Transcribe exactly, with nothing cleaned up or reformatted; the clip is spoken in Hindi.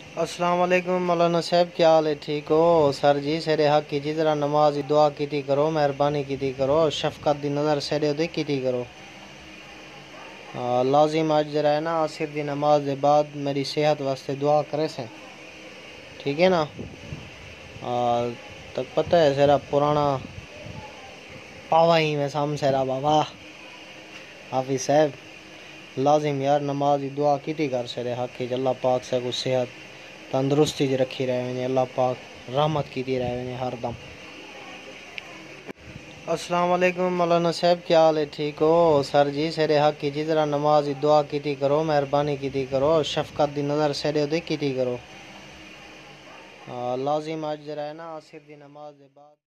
अस्सलाम वालेकुम मौलाना साहब, क्या हाल है? ठीक हो सर जी? सेरे हक की जी जरा नमाज दी दुआ की करो, मेहरबानी की करो, शफकत दी नज़र सेरे दे की करो। आ, लाजिम आज जरा है ना आसिर दी नमाज के बाद मेरी सेहत वास्ते दुआ करे से, ठीक है ना? आ, तक पता है सेरा पुराना पावा ही में साम सेरा बाबा हाफिज साहब, लाजिम यार नमाज की दुआ की कर सेरे हक की अल्लाह पाक से कुछ सेहत तंदुरुस्ती च रखी रहे, अल्लाह पाक रहमत की रहे हर दम। अस्सलाम वालेकुम मौलाना साहब, क्या हाल है? ठीक हो सर जी? सेरे हक की जी जरा नमाज की दुआ की करो, मेहरबानी की करो, शफकत दी नज़र सेरे दे की करो। आ, लाजिम आज जरा है ना आसिर दी नमाज के बाद